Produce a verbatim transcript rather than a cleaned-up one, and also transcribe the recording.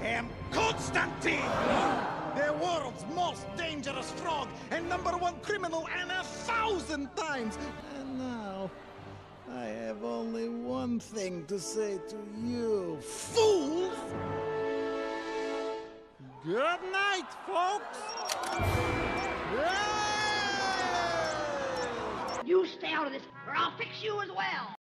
am Constantine, the world's most dangerous frog and number one criminal and a thousand times. And now, I have only one thing to say to you, fools! Good night, folks! You stay out of this, or I'll fix you as well!